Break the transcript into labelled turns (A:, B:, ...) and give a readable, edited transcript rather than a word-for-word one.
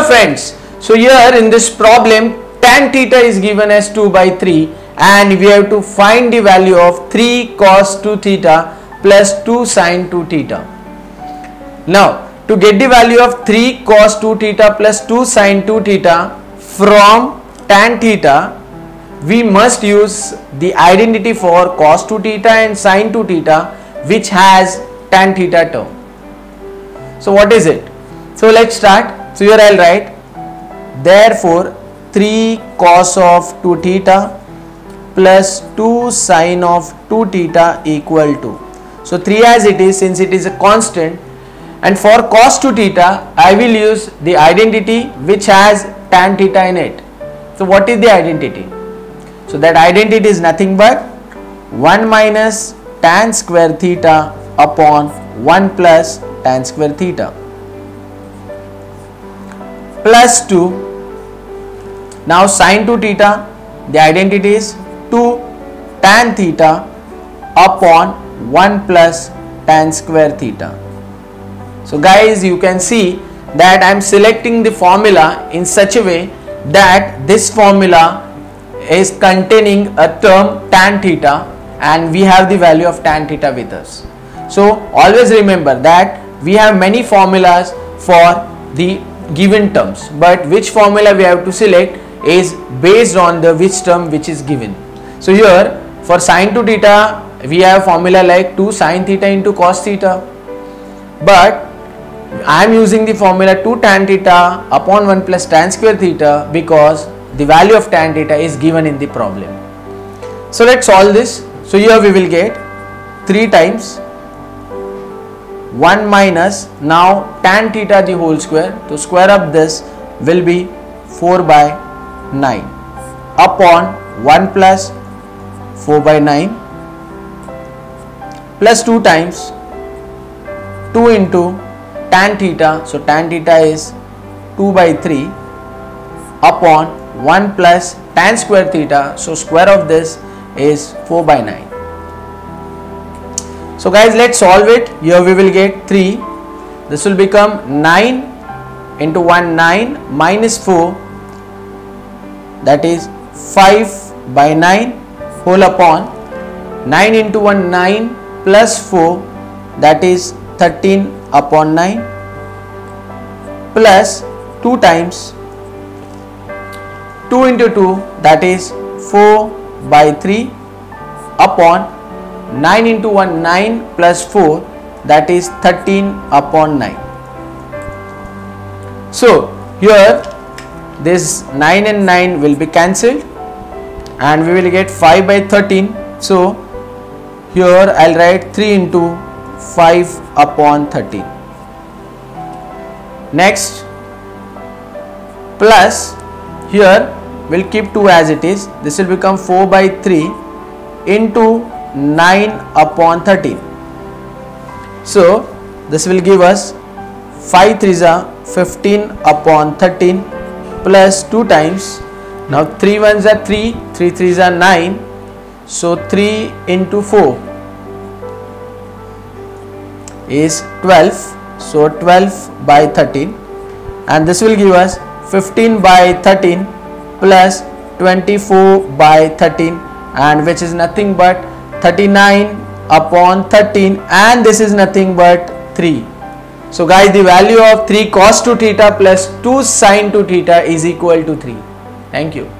A: friends, so here in this problem tan theta is given as 2 by 3 and we have to find the value of 3 cos 2 theta plus 2 sin 2 theta. Now to get the value of 3 cos 2 theta plus 2 sin 2 theta from tan theta, we must use the identity for cos 2 theta and sin 2 theta which has tan theta term. So what is it? So let's start. So here I'll write, therefore 3 cos of 2 theta plus 2 sin of 2 theta equal to. So 3 as it is, since it is a constant, and for cos 2 theta I will use the identity which has tan theta in it. So what is the identity? So that identity is nothing but 1 minus tan square theta upon 1 plus tan square theta plus 2. Now sin 2 theta, the identity is 2 tan theta upon 1 plus tan square theta. So guys, you can see that I am selecting the formula in such a way that this formula is containing a term tan theta and we have the value of tan theta with us. So always remember that we have many formulas for the given terms, but which formula we have to select is based on the which term which is given. So here for sin 2 theta we have formula like 2 sin theta into cos theta, but I am using the formula 2 tan theta upon 1 plus tan square theta because the value of tan theta is given in the problem. So let's solve this. So here we will get 3 times 1 minus now tan theta the whole square, to square up this will be 4 by 9 upon 1 plus 4 by 9 plus 2 times 2 into tan theta, so tan theta is 2 by 3 upon 1 plus tan square theta, so square of this is 4 by 9. So guys, let's solve it. Here we will get 3, this will become 9 into 1 9 minus 4, that is 5 by 9 whole upon 9 into 1 9 plus 4, that is 13 upon 9 plus 2 times 2 into 2, that is 4 by 3 upon 9 into 1 9 plus 4, that is 13 upon 9. So here this 9 and 9 will be cancelled and we will get 5 by 13. So here I'll write 3 into 5 upon 13. Next, plus here we'll keep 2 as it is, this will become 4 by 3 into 9 upon 13. So this will give us 5 3s are 15 upon 13 plus 2 times, now 3 1s are 3, 3 3s are 9, so 3 into 4 is 12, so 12 by 13, and this will give us 15 by 13 plus 24 by 13, and which is nothing but 39 upon 13, and this is nothing but 3. So guys, the value of 3 cos 2 theta plus 2 sin 2 theta is equal to 3. Thank you.